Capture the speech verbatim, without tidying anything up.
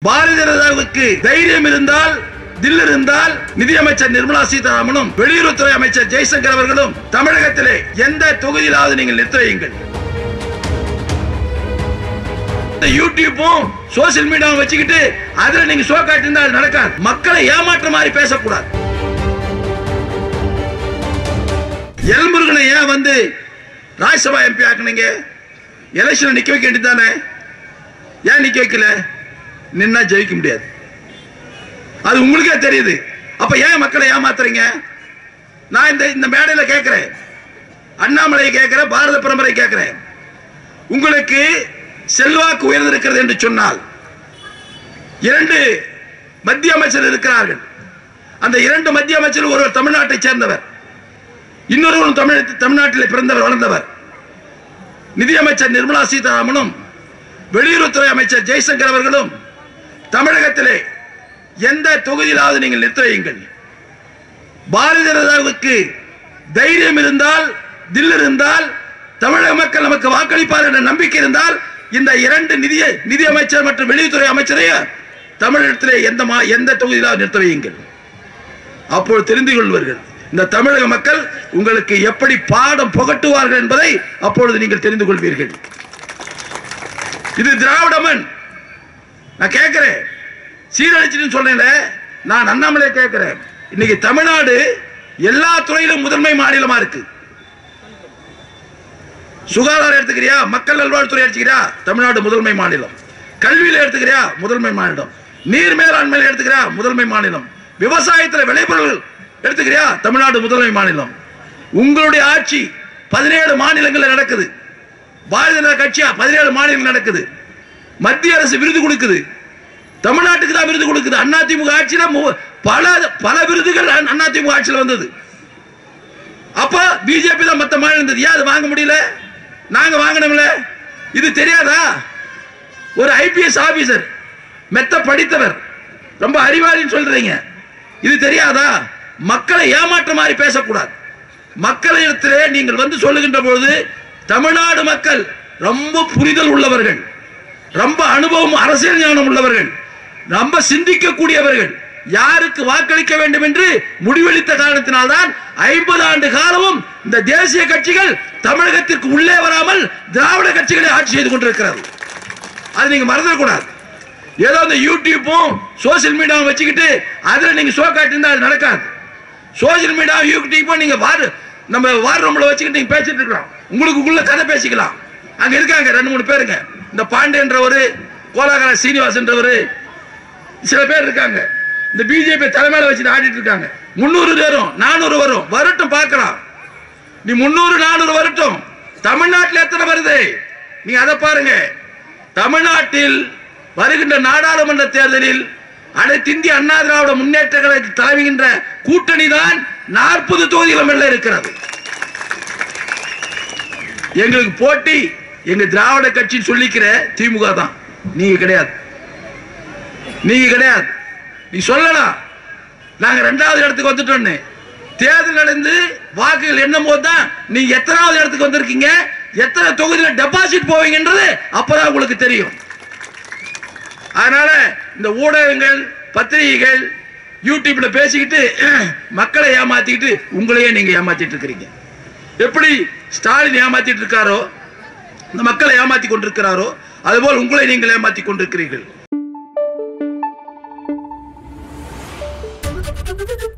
பாரதிய ஜனதாவுக்கு தைரியம் இருந்தால், தில் இருந்தால் நிதியமைச்சர் நிர்மலா சீதாராமனும் வெளியுறவுத்துறை அமைச்சர் ஜெய்சங்கர் அவர்களும் தமிழகத்திலே எந்த தொகுதியிலாவது நீங்கள் நிறுத்த வையுங்கள். யூடியூப்பும் சோசியல் மீடியாவும் வச்சுக்கிட்டு அதுல நீங்க ஷோ காட்டியிருந்தால் நடக்காது. மக்களை ஏமாற்ற மாதிரி பேசக்கூடாது. எல்முருகனை ஏன் வந்து ராஜ்யசபா எம்பி ஆக்குனீங்க? எலெக்ஷன் நிக்க வைக்க வேண்டியதானே? ஏன் நிக்க வைக்கல? நின்னா ஜெயிக்க முடியாது, அது உங்களுக்கே தெரியுது. அப்ப ஏன் மக்களை ஏமாத்துறீங்க? நான் இந்த இந்த மேடையில கேட்கிறேன், அண்ணாமலை கேட்கிறேன், பாரத பிரதமரை கேட்கிறேன். உங்களுக்கு செல்வாக்கு உயர்ந்திருக்கிறது என்று சொன்னால், இரண்டு மத்திய அமைச்சர் இருக்கிறார்கள். அந்த இரண்டு மத்திய அமைச்சர் ஒருவர் தமிழ்நாட்டை சேர்ந்தவர், இன்னொருவரும் தமிழ் தமிழ்நாட்டில் பிறந்தவர் வளர்ந்தவர். நிதியமைச்சர் நிர்மலா சீதாராமனும் வெளியுறவுத்துறை அமைச்சர் ஜெய்சங்கர் அவர்களும் தமிழகத்திலே எந்த தொகுதியிலாவது நீங்கள் நிறுத்த வையுங்கள். பாரதிய ஜனதாவுக்கு தைரியம் இருந்தால், தில் இருந்தால், தமிழக மக்கள் நமக்கு வாக்களிப்பார் என்ற நம்பிக்கை இருந்தால், இந்த இரண்டு நிதி நிதி அமைச்சர் மற்றும் வெளியுறவுத்துறை அமைச்சரையும் தமிழகத்திலே எந்த எந்த தொகுதியிலாவது நிறுத்த வையுங்கள். அப்போது தெரிந்து கொள்வார்கள் இந்த தமிழக மக்கள் உங்களுக்கு எப்படி பாடம் புகட்டுவார்கள் என்பதை அப்பொழுது நீங்கள் தெரிந்து கொள்வீர்கள். இது திராவிடமன். நான் கேட்கிறேன், சீரழிச்சுன்னு சொல்றேன். நான் அண்ணாமலை கேட்கிறேன், இன்னைக்கு தமிழ்நாடு எல்லா துறையிலும் முதன்மை மாநிலமா இருக்கு. சுகாதாரம் எடுத்துக்கிறியா, மக்கள் நல்வாழ்வுத்துறை எடுத்துக்கிறியா, தமிழ்நாடு முதன்மை மாநிலம். கல்வியில எடுத்துக்கிறியா, முதன்மை மாநிலம். நீர் மேலாண்மையில எடுத்துக்கிறியா, முதன்மை மாநிலம். விவசாயத்தில் விளைபொருள் எடுத்துக்கிறியா, தமிழ்நாடு முதன்மை மாநிலம். உங்களுடைய ஆட்சி பதினேழு மாநிலங்களில் நடக்குது. பாரதிய ஜனதா கட்சியா பதினேழு மாநிலங்கள் நடக்குது. மத்திய அரசு விருது கொடுக்குது, தமிழ்நாட்டுக்கு தான் விருது கொடுக்குது. அதிமுக ஆட்சியில பல பல விருதுகள் அதிமுக ஆட்சியில் வந்தது. அப்ப பிஜேபி தான் மற்ற மாநிலம் இருந்தது. ஏன் அது வாங்க முடியல? நாங்க வாங்கினோம்ல. இது தெரியாதா? ஒரு ஐபிஎஸ் ஆபீசர், மெத்த படித்தவர், ரொம்ப அறிவாளின்னு சொல்றீங்க, இது தெரியாதா? மக்களை ஏமாற்ற மாதிரி பேசக்கூடாது. மக்களிடத்திலே நீங்கள் வந்து சொல்லுகின்ற பொழுது தமிழ்நாடு மக்கள் ரொம்ப புரிதல் உள்ளவர்கள், ரொம்ப அனுபவம், அரசியல் ஞானம் உள்ளவர்கள், ரொம்ப சிந்திக்கக்கூடியவர்கள். யாருக்கு வாக்களிக்க வேண்டும் என்று முடிவெடுத்த காரணத்தினால்தான் ஐம்பது ஆண்டு காலமும் இந்த தேசிய கட்சிகள் தமிழகத்திற்கு உள்ளே வராமல் திராவிட கட்சிகளை ஆட்சி செய்து கொண்டிருக்கிறது. அது நீங்க மறந்துடக்கூடாது. ஏதோ இந்த யூடியூப்பும் சோசியல் மீடியாவும் வச்சுக்கிட்டு அதுல நீங்க ஷோ காட்டியிருந்தால் நடக்காது. சோசியல் மீடியா யூடியூப்பும் நீங்க வார் நம்ம வார் ரூம்ல வச்சுக்கிட்டு நீங்க பேசிட்டு இருக்கலாம், உங்களுக்குள்ள கதை பேசிக்கலாம். அங்க இருக்காங்க ரெண்டு மூணு பேருங்க, இந்த பாண்டேன்றவரு, கோலாகல சீனிவாசன்றவரு, சில பேர் இருக்காங்க. இந்த பிஜேபி தலைமையில வச்சு ஆடிட்டு இருக்காங்க. முன்னூறு வரும், நானூறு வரும், வரட்டும் பார்க்கலாம். நீ முன்னூறு நானூறு வரட்டும். தமிழ்நாட்டில் எத்தனை வருது நீங்க அதை பாருங்க. தமிழ்நாட்டில் வருகின்ற நாடாளுமன்ற தேர்தலில் அனைத்து இந்திய அண்ணா திராவிட முன்னேற்ற கழகத்தை தலைமைகின்ற கூட்டணி தான் நாற்பது தொகுதிகளும் வெல்ல இருக்கிறது. எங்களுக்கு போட்டி எங்க திராவிட கட்சி சொல்லிக்கிற திமுக தான். நீங்க கிடையாது, நீங்க கிடையாது. நீ சொல்லலாம் நாங்க இரண்டாவது இடத்துக்கு வந்துட்டோம்னு. தேர்தல் நடந்து வாக்குகள் எண்ணும் போது தான் நீங்க எத்தனாவது இடத்துக்கு வந்திருக்கீங்க, எத்தனை தொகுதியில் டெபாசிட் போவீங்கன்றது அப்பதான் உங்களுக்கு தெரியும். அதனால இந்த ஊடகங்கள், பத்திரிகைகள், யூடியூப்ல பேசிக்கிட்டு மக்களை ஏமாத்திக்கிட்டு உங்களையே நீங்க ஏமாத்திட்டு இருக்கிறீங்க. எப்படி ஸ்டாலின் ஏமாத்திட்டு இருக்காரோ, இந்த மக்களை ஏமாத்தி கொண்டிருக்கிறாரோ, அதுபோல் உங்களை நீங்கள் ஏமாத்தி கொண்டிருக்கிறீர்கள்.